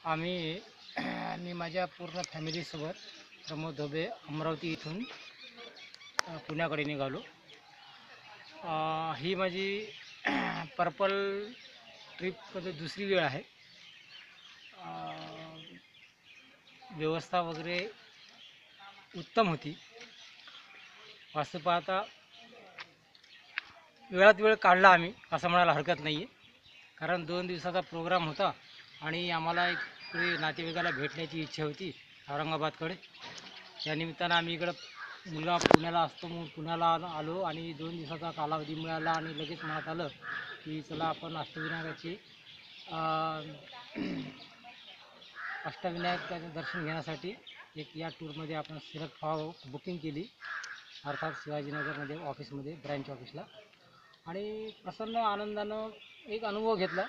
आम्ही मी माझ्या पूर्ण फॅमिलीसोबत प्रमोद धोबे अमरावती इथून पुण्याकडे निघालो. ही माझी पर्पल ट्रिपमध्ये दुसरी वेळ आहे. व्यवस्था वगैरे उत्तम होती. वास्तव पाहता वेळात वेळ काढला आम्ही असं म्हणायला हरकत नाही आहे, कारण 2 दिवसाचा प्रोग्राम होता आणि आम्हाला इकडे नातेवाईकाला भेटण्याची इच्छा होती औरंगाबादकडे. त्यानिमित्तानं आम्ही इकडं मुलगा पुण्याला असतो म्हणून पुण्याला आलो आणि 2 दिवसाचा कालावधी मिळाला आणि लगेच मनात आलं की चला आपण अष्टविनायकाचं दर्शन घेण्यासाठी या टूरमध्ये आपण सिलेक्ट व्हावं. बुकिंग केली अर्थात शिवाजीनगरमध्ये ऑफिसमध्ये ब्रँच ऑफिसला, आणि प्रसन्न आनंदानं एक अनुभव घेतला.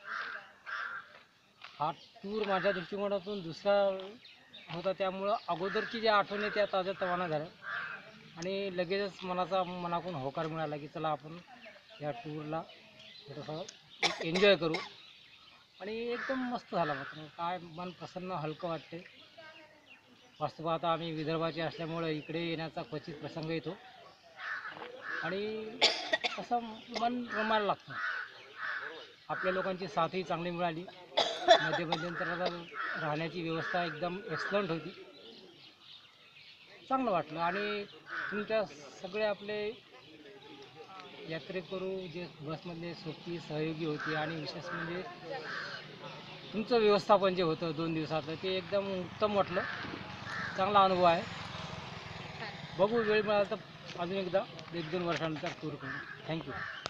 हा टूर माझ्या दृष्टिकोनातून दुसरा होता, त्यामुळं अगोदरची जी आठवणी त्या ताज्यातवाना झाल्या आणि लगेचच मनाकडून होकार मिळाला की चला आपण या टूरला थोडंसं एन्जॉय करू. आणि एकदम मस्त झाला. मात्र काय मन प्रसन्न हलकं वाटते. वास्तव आता आम्ही विदर्भाचे असल्यामुळं इकडे येण्याचा क्वचित प्रसंग येतो आणि असं मन रमायला लागतं. आपल्या लोकांची साथही चांगली मिळाली. मध्यंतराला राहण्याची व्यवस्था एकदम एक्सलंट होती. चांगलं वाटलं. आणि तुमच्या सगळे आपले यात्रेकरू जे बसमधले सोबती सहयोगी होते आणि विशेष म्हणजे तुमचं व्यवस्थापन जे होतं 2 दिवसाचं ते एकदम उत्तम वाटलं. चांगला अनुभव आहे. बघू वेळ मिळाला तर अजून एकदा 1-2 वर्षानंतर टूर करू. थँक्यू.